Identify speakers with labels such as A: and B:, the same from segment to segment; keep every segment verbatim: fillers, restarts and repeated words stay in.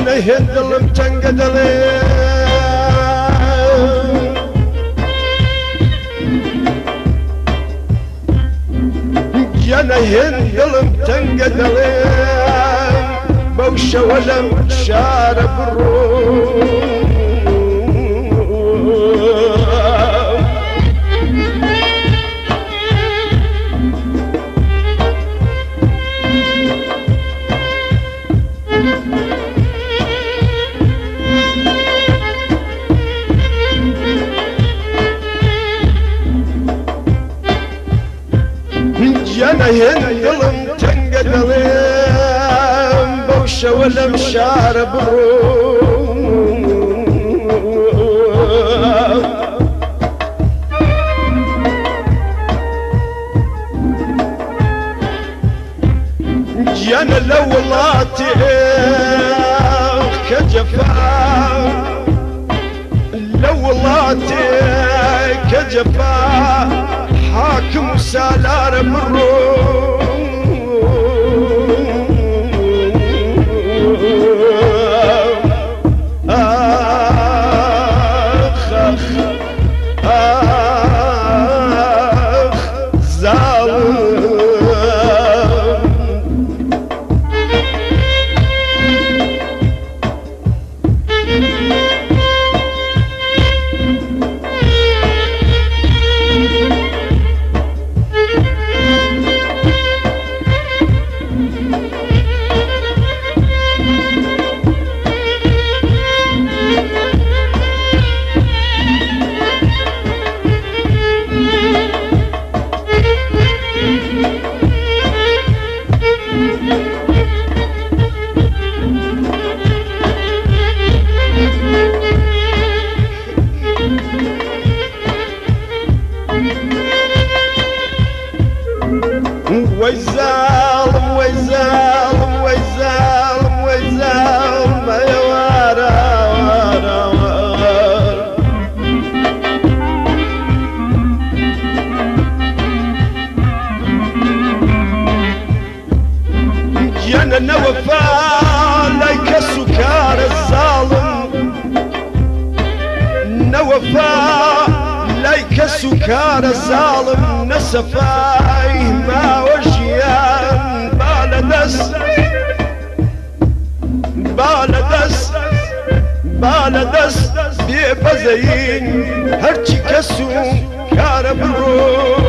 A: جانا هندلم تنقدلي جانا هندلم تنقدلي بوشة ولم شارب الروح جانا هندلم تنقدلي بوشة ولم شارب الروح جانا لولاتي كجفا لولاتي كجفا حاكم سالار بالروح آخ آخ آخ ظالم ويزالم ويزالم ويزالم ويزالم يا وارا وارا وارا جانا نوفا ليك سكار الظالم نوفا ليك سكار الظالم نسفاي ما وجيان بالدس بالدس بالدس بيبزين هرچی کسو کار برو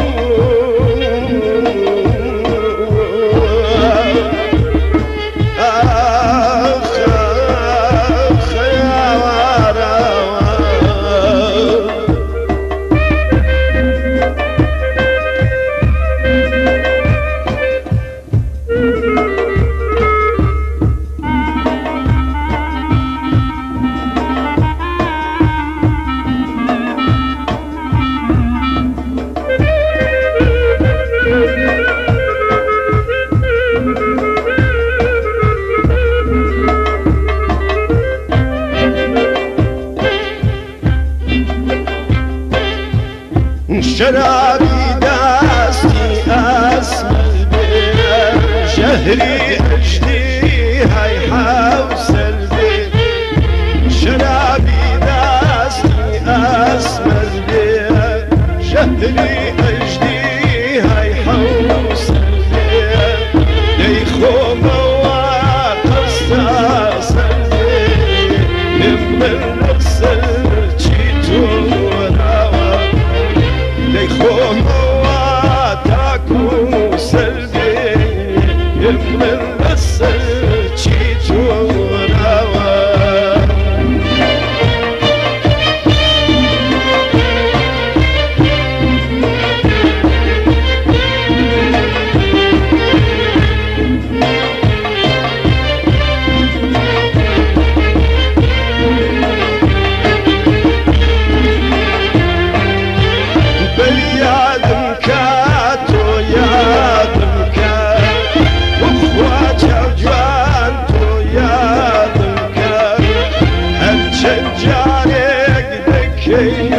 A: شرابي داستي أسمل بيه شهري أجدي هاي حوسل بيه شرابي داستي أسمل بيه شهري أجدي هاي حوسل بيه ليخو مواقصة سلبيه نمر نفسل جيتو ليخون واتاكو سلبي يمر السل تشيتو راوا Yeah.